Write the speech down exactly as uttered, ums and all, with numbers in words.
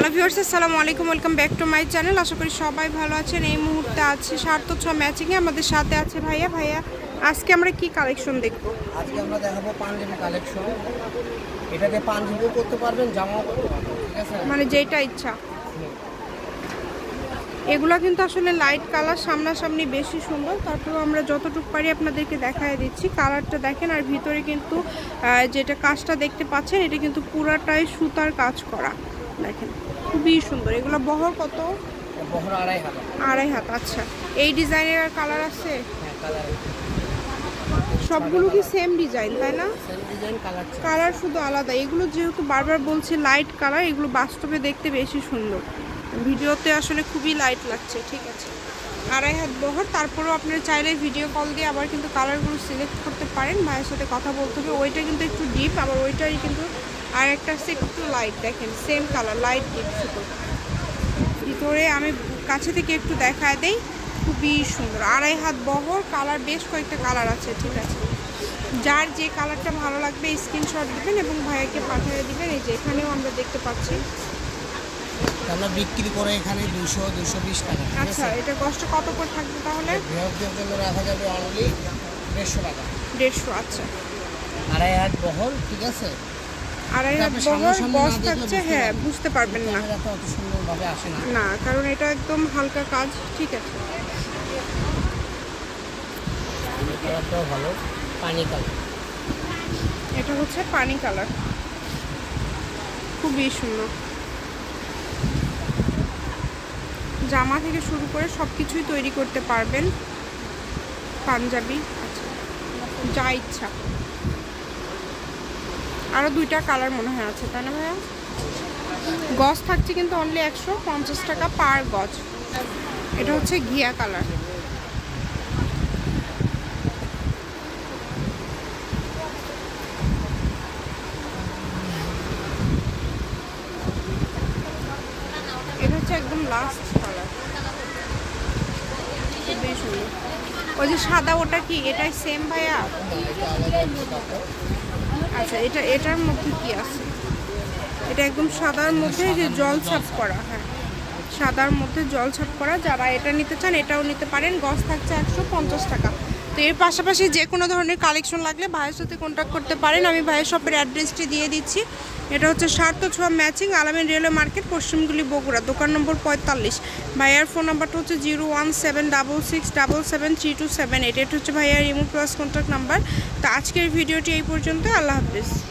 Hello viewers, আসসালামু আলাইকুম, welcome back to my channel. আশা করি সবাই ভালো আছেন। এই মুহূর্তে আছে সার্থক ছ ম্যাচিংয়ে, আমাদের সাথে আছে ভাইয়া। ভাইয়া আজকে আমরা কি কালেকশন দেখব? আজকে আমরা দেখাবো পাঞ্জাবি কালেকশন। এটাতে পাঞ্জাবিও করতে পারবেন, জামাও করতে পারবেন, ঠিক আছে? মানে যেটা ইচ্ছা। এগুলো কিন্তু আসলে লাইট কালার, সামনাসামনি বেশি সুন্দর। তারপরেও আমরা যতটুকু পারি আপনাদেরকে দেখায় দিচ্ছি। কালারটা দেখেন, আর ভিতরে কিন্তু যেটা কাজটা দেখতে পাচ্ছেন এটা কিন্তু পুরাটাই সুতার কাজ করা। দেখেন খুবই সুন্দর। এগুলো বহর কত? বহর আড়াই হাত। আড়াই হাত। আচ্ছা, এই ডিজাইনের আর কালার আছে? হ্যাঁ, কালার সবগুলো কি সেম ডিজাইন, তাই না? সেম ডিজাইন, কালার কালার শুধু আলাদা। এগুলো যেহেতু বারবার বলছি লাইট কালার, এগুলো বাস্তবে দেখতে বেশি সুন্দর, ভিডিওতে আসলে খুবই লাইট লাগছে। ঠিক আছে, আড়াই হাত বহর। তারপরেও আপনারা চাইলে ভিডিও কল দিয়ে আবার কিন্তু কালারগুলো সিলেক্ট করতে পারেন। ভাইয়ের সাথে কথা বলতে হবে। ওইটা কিন্তু একটু ডিপ, আবার ওইটাই কিন্তু আর একটা আছে একটু লাইট। দেখেন সেম কালার, লাইট ডিপ শুধু। ভিতরে আমি কাছে থেকে একটু দেখায় দেই, খুবই সুন্দর। আড়াই হাত বহর, কালার বেশ কয়েকটা কালার আছে। ঠিক আছে, যার যে কালারটা ভালো লাগবে স্ক্রিনশট দিবেন এবং ভাইয়াকে পাঠিয়ে দিবেন। এই যে এখানেও আমরা দেখতে পাচ্ছি, আমরা বিক্রি করে এখানে দুশো দুশো বিশ টাকা। আচ্ছা, এটা কষ্ট কত করে থাকবে তাহলে? বৃহৎদের জন্য রাখা যাবে অনলি দেড়শো টাকা। দেড়শো। আচ্ছা, আড়াই হাত বহর, ঠিক আছে? আড়াই হাত বহর, বস থাকছে। হ্যাঁ, বুঝতে পারবেন না, অত সুন্দরভাবে আসে না না, কারণ এটা একদম হালকা কাজ। ঠিক আছে, কালারটাও ভালো, পানি কালার। এটা হচ্ছে পানি কালার, খুবই সুন্দর। জামা থেকে শুরু করে সব কিছুই তৈরি করতে পারবেন, পাঞ্জাবি। আচ্ছা, যা ইচ্ছা। আরও দুইটা কালার মনে হয় আছে, তাই না ভাইয়া? গজ থাকছে কিন্তু অনলি একশো পঞ্চাশ টাকা পার গজ। এটা হচ্ছে ঘিয়া কালার। এটা হচ্ছে একদম লাস্ট কালার, খুবই সুন্দর। ওই যে সাদা, ওটা কি এটাই সেম ভাইয়া? আচ্ছা, এটা এটার মধ্যে কি আছে? এটা একদম সাদার মধ্যে যে জল ছাপ করা। হ্যাঁ, সাদার মধ্যে জল ছাপ করা। যারা এটা নিতে চান এটাও নিতে পারেন। গজ থাকছে একশো পঞ্চাশ টাকা। তো এর পাশাপাশি যে কোনো ধরনের কালেকশন লাগলে ভাইয়ের সাথে কন্ট্যাক্ট করতে পারেন। আমি ভাইয়ের শপের অ্যাড্রেসটি দিয়ে দিচ্ছি। এটা হচ্ছে সার্থক ছোঁয়া ম্যাচিং, আলামিন রেলওয়ে মার্কেট, পশ্চিমগুলি, বগুড়া, দোকান নম্বর পঁয়তাল্লিশ। ভাইয়ার ফোন নাম্বারটা হচ্ছে zero one seven double six double seven three two seven eight. এটা হচ্ছে ভাইয়ার ইমো প্লাস কন্ট্যাক্ট নাম্বার। তো আজকের ভিডিওটি এই পর্যন্ত। আল্লাহ হাফিজ।